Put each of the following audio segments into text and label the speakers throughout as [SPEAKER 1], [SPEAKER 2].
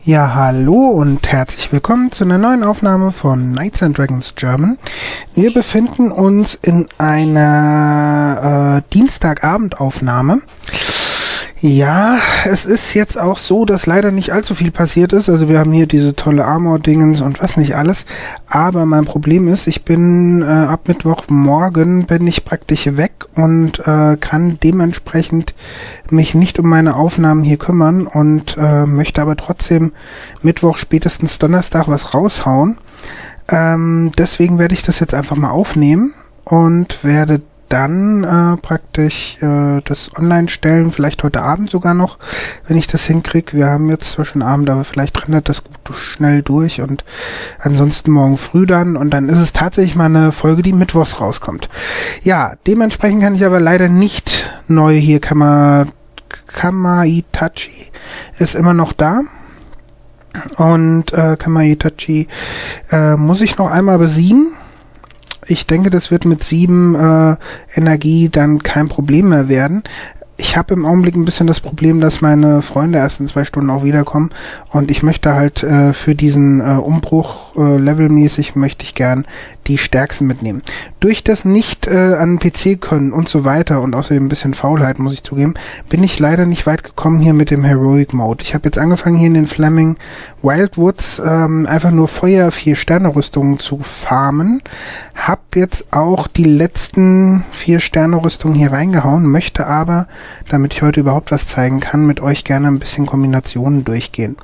[SPEAKER 1] Ja, hallo und herzlich willkommen zu einer neuen Aufnahme von Knights and Dragons German. Wir befinden uns in einer Dienstagabendaufnahme. Ja, es ist jetzt auch so, dass leider nicht allzu viel passiert ist. Also wir haben hier diese tolle Armor-Dingens und was nicht alles. Aber mein Problem ist, ich bin ab Mittwochmorgen bin ich praktisch weg und kann dementsprechend mich nicht um meine Aufnahmen hier kümmern und möchte aber trotzdem Mittwoch, spätestens Donnerstag was raushauen. Deswegen werde ich das jetzt einfach mal aufnehmen und werde dann praktisch das online stellen, vielleicht heute Abend sogar noch, wenn ich das hinkriege. Wir haben jetzt zwar schon Abend, aber vielleicht rendert das gut schnell durch und ansonsten morgen früh dann und dann ist es tatsächlich mal eine Folge, die mittwochs rauskommt. Ja, dementsprechend kann ich aber leider nicht neu hier Kamaitachi ist immer noch da. Und Kamaitachi muss ich noch einmal besiegen. Ich denke, das wird mit 7 Energie dann kein Problem mehr werden. Ich habe im Augenblick ein bisschen das Problem, dass meine Freunde erst in 2 Stunden auch wiederkommen und ich möchte halt für diesen Umbruch levelmäßig möchte ich gern die Stärksten mitnehmen. Durch das nicht an den PC können und so weiter und außerdem ein bisschen Faulheit, muss ich zugeben, bin ich leider nicht weit gekommen hier mit dem Heroic Mode. Ich habe jetzt angefangen hier in den Flaming Wildwoods einfach nur Feuer 4-Sterne-Rüstungen zu farmen. Hab jetzt auch die letzten 4-Sterne-Rüstungen hier reingehauen, möchte aber, damit ich heute überhaupt was zeigen kann, mit euch gerne ein bisschen Kombinationen durchgehen.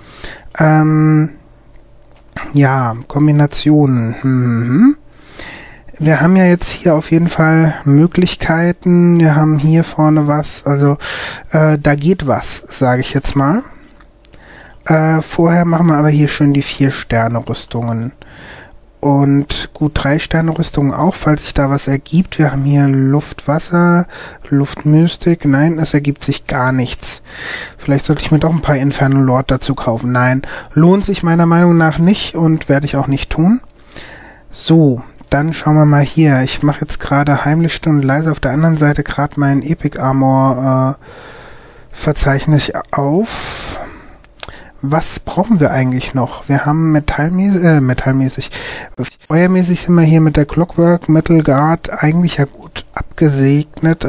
[SPEAKER 1] Ja, Kombinationen. Wir haben ja jetzt hier auf jeden Fall Möglichkeiten. Wir haben hier vorne was, also da geht was, sage ich jetzt mal. Vorher machen wir aber hier schön die 4-Sterne-Rüstungen. Und gut, 3-Sterne-Rüstungen auch, falls sich da was ergibt. Wir haben hier Luft, Wasser, Luft, Mystik. Nein, es ergibt sich gar nichts. Vielleicht sollte ich mir doch ein paar Inferno Lord dazu kaufen. Nein, lohnt sich meiner Meinung nach nicht und werde ich auch nicht tun. So, dann schauen wir mal hier. Ich mache jetzt gerade heimlich still und leise auf der anderen Seite gerade mein Epic Armor Verzeichnis auf. Was brauchen wir eigentlich noch? Wir haben metallmäßig. Feuermäßig sind wir hier mit der Clockwork Metal Guard eigentlich ja gut abgesichert.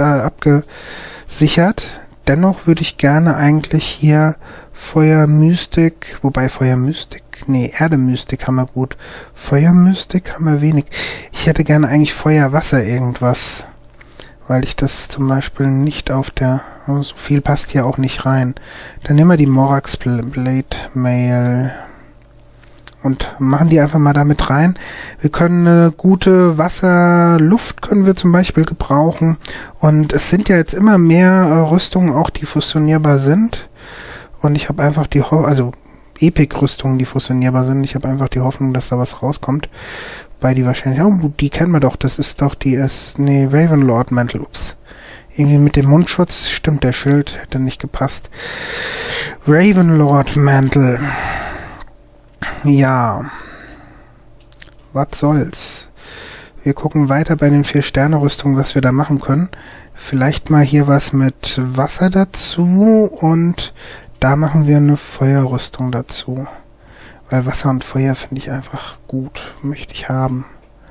[SPEAKER 1] Dennoch würde ich gerne eigentlich hier Feuermystik, wobei Erdemystik haben wir gut. Feuermystik haben wir wenig. Ich hätte gerne eigentlich Feuerwasser irgendwas, weil ich das zum Beispiel nicht auf der, so viel passt hier auch nicht rein. Dann nehmen wir die Morax Blade Mail und machen die einfach mal damit rein. Wir können eine gute Wasser-Luft können wir zum Beispiel gebrauchen und es sind ja jetzt immer mehr Rüstungen auch, die fusionierbar sind und ich habe einfach die also Epic-Rüstungen, die fusionierbar sind. Ich habe einfach die Hoffnung, dass da was rauskommt. Bei die wahrscheinlich, die kennen wir doch, das ist doch die Ravenlord Mantle, ups. Irgendwie mit dem Mundschutz, stimmt, der Schild hätte nicht gepasst. Ravenlord Mantle. Ja. Was soll's. Wir gucken weiter bei den 4-Sterne-Rüstungen, was wir da machen können. Vielleicht mal hier was mit Wasser dazu und da machen wir eine Feuerrüstung dazu. Weil Wasser und Feuer finde ich einfach gut. Möchte ich haben.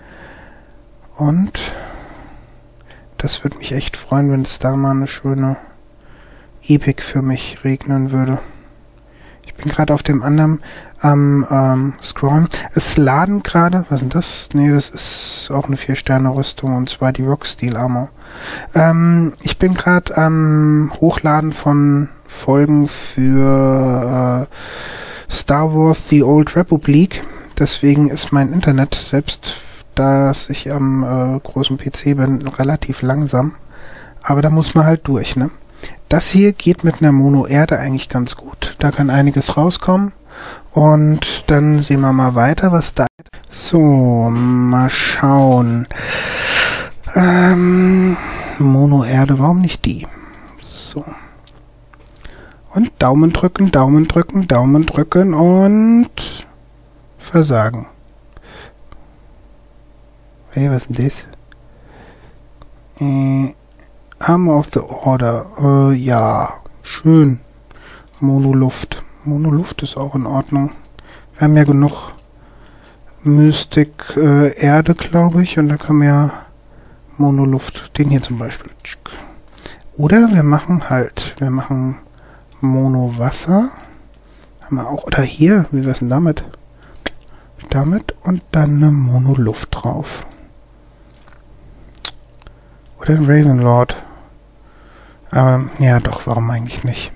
[SPEAKER 1] Und das würde mich echt freuen, wenn es da mal eine schöne Epic für mich regnen würde. Ich bin gerade auf dem anderen am Scrollen. Es laden gerade, was ist denn das? Nee, das ist auch eine 4-Sterne-Rüstung und zwar die Rocksteel Armor. Ich bin gerade am Hochladen von Folgen für Star Wars The Old Republic, deswegen ist mein Internet, selbst dass ich am großen PC bin, relativ langsam, aber da muss man halt durch, ne? Das hier geht mit einer Mono-Erde eigentlich ganz gut, da kann einiges rauskommen und dann sehen wir mal weiter, was da ist. So, mal schauen. Mono-Erde, warum nicht die? So. Und Daumen drücken, Daumen drücken, Daumen drücken und versagen. Hey, was ist denn das? Armor of the Order. Ja, schön. Monoluft. Monoluft ist auch in Ordnung. Wir haben ja genug Mystic Erde, glaube ich, und da können wir ja Monoluft, den hier zum Beispiel. Oder wir machen Mono Wasser. Haben wir auch, oder hier, wie wär's denn damit? Damit und dann eine Monoluft drauf. Oder ein Ravenlord. Aber, ja doch, warum eigentlich nicht?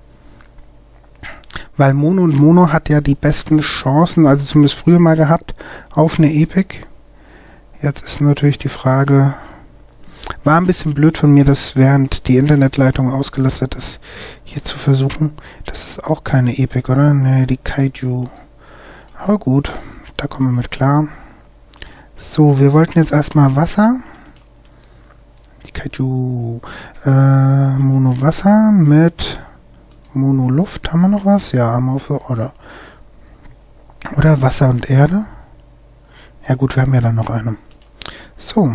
[SPEAKER 1] Weil Mono und Mono hat ja die besten Chancen, also zumindest früher mal gehabt, auf eine Epic. Jetzt ist natürlich die Frage, war ein bisschen blöd von mir, das während die Internetleitung ausgelastet ist, hier zu versuchen. Das ist auch keine Epic, oder? Ne, die Kaiju. Aber gut, da kommen wir mit klar. So, wir wollten jetzt erstmal Wasser. Die Kaiju. Mono Wasser mit Mono Luft. Haben wir noch was? Ja, haben wir auf so, oder Wasser und Erde. Ja gut, wir haben ja dann noch eine. So.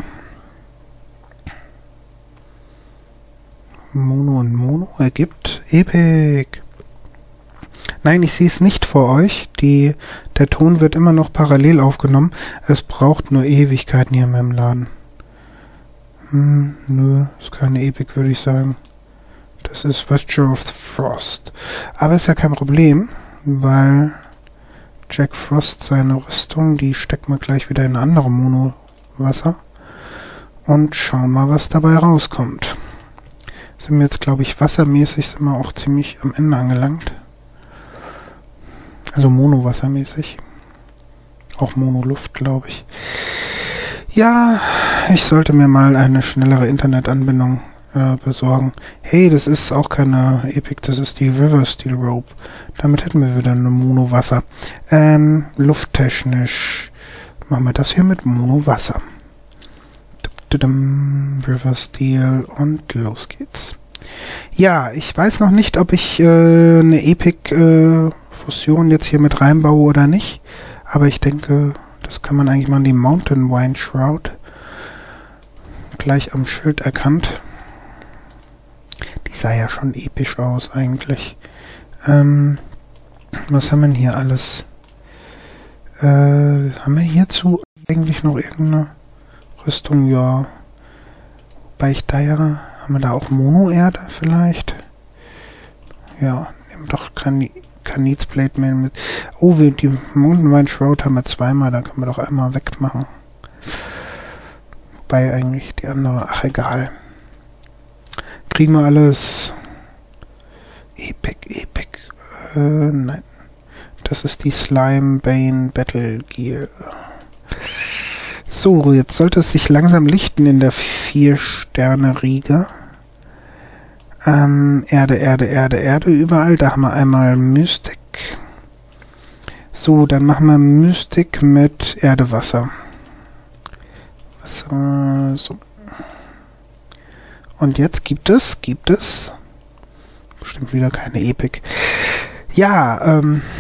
[SPEAKER 1] Mono und Mono ergibt Epic. Nein, ich sehe es nicht vor euch. Der Ton wird immer noch parallel aufgenommen. Es braucht nur Ewigkeiten hier in meinem Laden. Nö, ist keine Epic, würde ich sagen. Das ist Vesture of the Frost. Aber ist ja kein Problem, weil Jack Frost seine Rüstung, die stecken wir gleich wieder in andere Mono-Wasser. Und schauen mal, was dabei rauskommt. Sind wir jetzt, glaube ich, wassermäßig sind wir auch ziemlich am Ende angelangt. Also Mono-wassermäßig. Auch Monoluft, glaube ich. Ja, ich sollte mir mal eine schnellere Internetanbindung besorgen. Hey, das ist auch keine Epic, das ist die River Steel Rope. Damit hätten wir wieder eine Mono-Wasser. Lufttechnisch machen wir das hier mit Mono-Wasser. River Steel und los geht's. Ja, ich weiß noch nicht, ob ich eine Epic-Fusion jetzt hier mit reinbaue oder nicht, aber ich denke, das kann man eigentlich mal in die Mountain Wine Shroud gleich am Schild erkannt. Die sah ja schon episch aus eigentlich. Was haben wir denn hier alles? Haben wir hierzu eigentlich noch irgendeine Rüstung? Ja. Wobei ich da ja... Haben wir da auch Mono-Erde vielleicht? Ja, nehmen doch Kanitsblade Mail mit. Oh, die Mountain Wine Shroud haben wir zweimal, da können wir doch einmal wegmachen. Wobei eigentlich die andere... Ach, egal. Kriegen wir alles. Epic. Nein. Das ist die Slime Bane Battle Gear. So, jetzt sollte es sich langsam lichten in der 4-Sterne-Riege. Erde, überall. Da haben wir einmal Mystic. So, dann machen wir Mystic mit Erde-Wasser. So. Und jetzt gibt es bestimmt wieder keine Epic. Ja,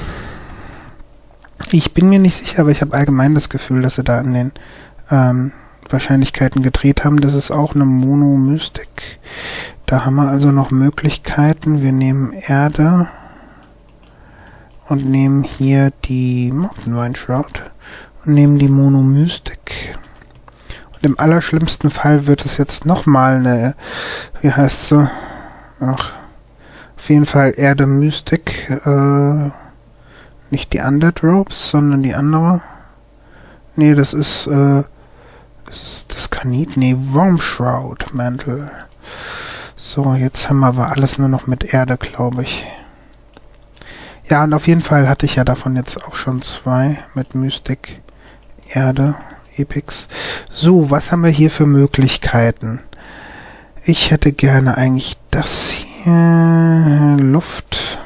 [SPEAKER 1] ich bin mir nicht sicher, aber ich habe allgemein das Gefühl, dass sie da an den Wahrscheinlichkeiten gedreht haben. Das ist auch eine Mono-Mystic. Da haben wir also noch Möglichkeiten. Wir nehmen Erde und nehmen hier die Mountain Wine Shroud und nehmen die Mono-Mystic. Und im allerschlimmsten Fall wird es jetzt nochmal eine, wie heißt sie? Ach, auf jeden Fall Erde-Mystic. Nicht die Undead Ropes, sondern die andere. Nee, das ist das Kanit. Nee, Worm Shroud Mantle. So, jetzt haben wir aber alles nur noch mit Erde, glaube ich. Ja, und auf jeden Fall hatte ich ja davon jetzt auch schon 2 mit Mystic, Erde, Epics. So, was haben wir hier für Möglichkeiten? Ich hätte gerne eigentlich das hier. Luft.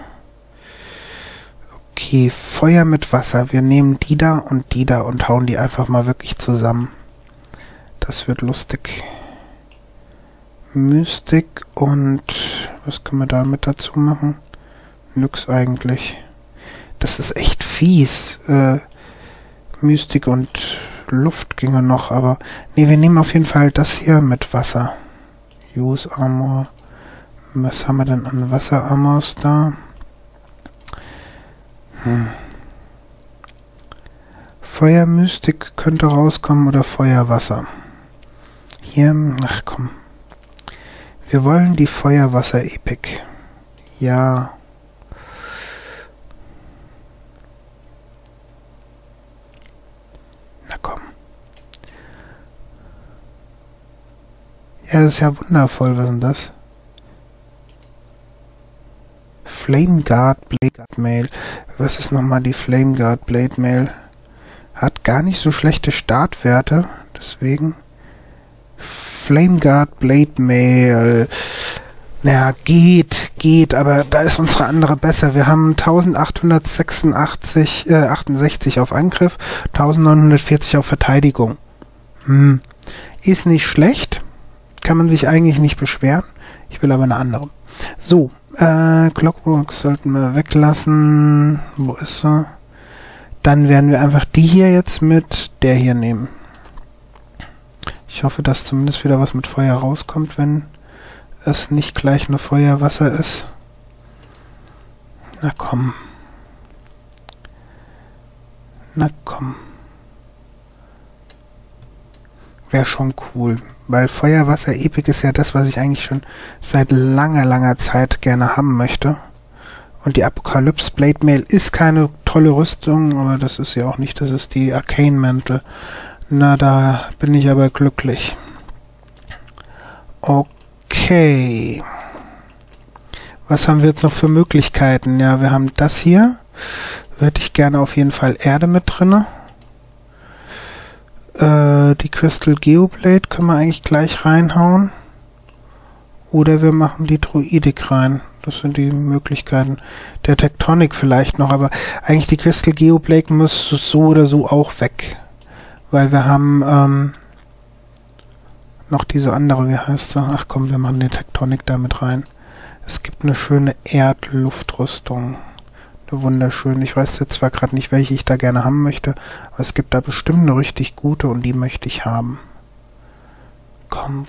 [SPEAKER 1] Okay, Feuer mit Wasser. Wir nehmen die da und hauen die einfach mal wirklich zusammen. Das wird lustig. Mystic und was können wir da mit dazu machen? Nix eigentlich. Das ist echt fies. Mystic und Luft ginge noch, aber nee, wir nehmen auf jeden Fall das hier mit Wasser. Use Armor. Was haben wir denn an Wasser-Armors da? Feuermystik könnte rauskommen oder Feuerwasser. Hier, ach komm. Wir wollen die Feuerwasser-Epik. Ja. Na komm. Ja, das ist ja wundervoll. Was ist denn das? Flameguard Blade Mail. Was ist nochmal die Flameguard Blade Mail? Hat gar nicht so schlechte Startwerte. Deswegen. Flameguard Blade Mail. Naja, geht, aber da ist unsere andere besser. Wir haben 1868 auf Angriff, 1940 auf Verteidigung. Ist nicht schlecht. Kann man sich eigentlich nicht beschweren. Ich will aber eine andere. So, Clockwork sollten wir weglassen. Wo ist sie? Dann werden wir einfach die hier jetzt mit der hier nehmen. Ich hoffe, dass zumindest wieder was mit Feuer rauskommt, wenn es nicht gleich nur Feuerwasser ist. Na komm. Na komm. Wäre schon cool. Weil Feuerwasser-Epik ist ja das, was ich eigentlich schon seit langer Zeit gerne haben möchte. Und die Apocalypse Blade Mail ist keine tolle Rüstung, aber das ist ja auch nicht, das ist die Arcane Mantle. Na, da bin ich aber glücklich. Okay. Was haben wir jetzt noch für Möglichkeiten? Ja, wir haben das hier. Hätte ich gerne auf jeden Fall Erde mit drinne. Die Crystal Geoblade können wir eigentlich gleich reinhauen. Oder wir machen die Druidik rein. Das sind die Möglichkeiten. Der Tectonic vielleicht noch, aber eigentlich die Crystal Geoblade muss so oder so auch weg. Weil wir haben noch diese andere, wie heißt sie? Ach komm, wir machen den Tectonic da mit rein. Es gibt eine schöne Erdluftrüstung. Eine wunderschöne. Ich weiß jetzt zwar gerade nicht, welche ich da gerne haben möchte, aber es gibt da bestimmt eine richtig gute und die möchte ich haben. Komm.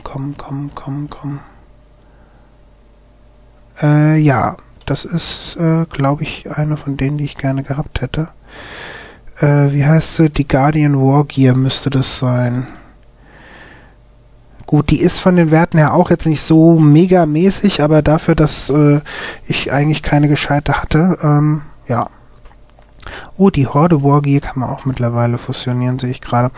[SPEAKER 1] Ja, das ist, glaube ich, eine von denen, die ich gerne gehabt hätte. Wie heißt sie? Die Guardian Wargear müsste das sein. Gut, die ist von den Werten her auch jetzt nicht so megamäßig, aber dafür, dass ich eigentlich keine gescheite hatte, ja. Oh, die Horde Wargear kann man auch mittlerweile fusionieren, sehe ich gerade.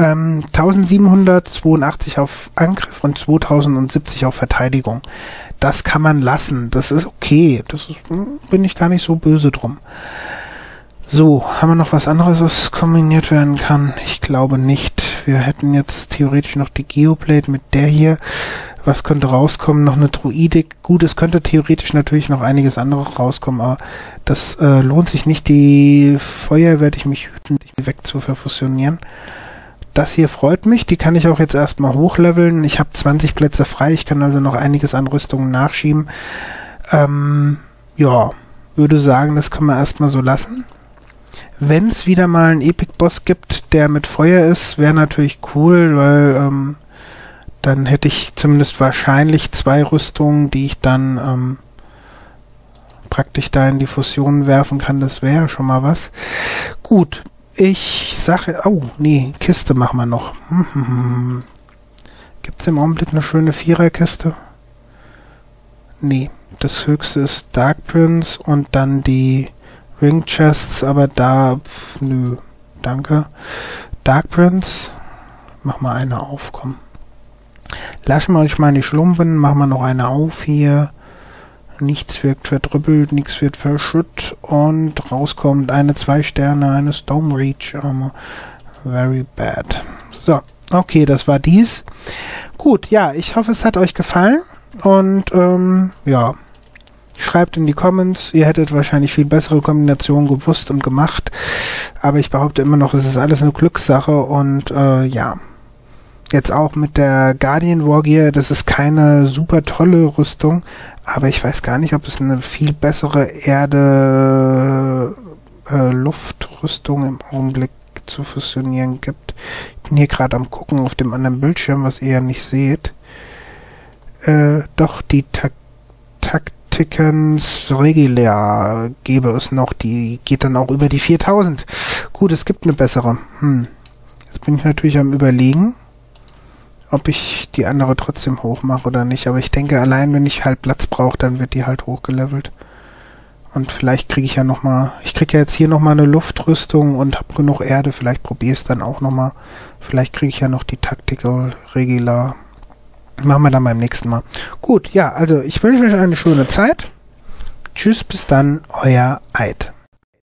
[SPEAKER 1] 1782 auf Angriff und 2070 auf Verteidigung. Das kann man lassen. Das ist okay. Das ist, bin ich gar nicht so böse drum. So, haben wir noch was anderes, was kombiniert werden kann? Ich glaube nicht. Wir hätten jetzt theoretisch noch die Geoblade mit der hier. Was könnte rauskommen? Noch eine Druidik. Gut, es könnte theoretisch natürlich noch einiges anderes rauskommen, aber das lohnt sich nicht. Die Feuer werde ich mich hüten, die weg zu verfusionieren. Das hier freut mich. Die kann ich auch jetzt erstmal hochleveln. Ich habe 20 Plätze frei. Ich kann also noch einiges an Rüstungen nachschieben. Ja, würde sagen, das können wir erstmal so lassen. Wenn es wieder mal einen Epic-Boss gibt, der mit Feuer ist, wäre natürlich cool, weil dann hätte ich zumindest wahrscheinlich 2 Rüstungen, die ich dann praktisch da in die Fusion werfen kann. Das wäre schon mal was. Gut, ich sage... Oh, nee, Kiste machen wir noch. Gibt es im Augenblick eine schöne Viererkiste? Nee, das höchste ist Dark Prince und dann die Ring Chests, aber da... nö, danke. Dark Prince, mach mal eine auf, komm. Lassen wir euch mal nicht schlumpfen, machen wir noch eine auf hier. Nichts wird verdrüppelt, nichts wird verschütt und rauskommt eine 2 Sterne, eine Stone Reach Armor. Very bad. So, okay, das war dies. Gut, ja, ich hoffe, es hat euch gefallen und ja, schreibt in die Comments, ihr hättet wahrscheinlich viel bessere Kombinationen gewusst und gemacht, aber ich behaupte immer noch, es ist alles eine Glückssache und ja. Jetzt auch mit der Guardian Wargear, das ist keine super tolle Rüstung, aber ich weiß gar nicht, ob es eine viel bessere Luftrüstung im Augenblick zu fusionieren gibt. Ich bin hier gerade am gucken auf dem anderen Bildschirm, was ihr ja nicht seht. Doch, die Tacticans Regular gäbe es noch, die geht dann auch über die 4000. Gut, es gibt eine bessere. Jetzt bin ich natürlich am Überlegen, ob ich die andere trotzdem hochmache oder nicht, aber ich denke, allein wenn ich halt Platz brauche, dann wird die halt hochgelevelt. Und vielleicht kriege ich ja nochmal, ich kriege ja jetzt hier nochmal eine Luftrüstung und habe genug Erde, vielleicht probiere ich es dann auch nochmal. Vielleicht kriege ich ja noch die Tactical Regular. Machen wir dann beim nächsten Mal. Gut, ja, also ich wünsche euch eine schöne Zeit. Tschüss, bis dann, euer Eid.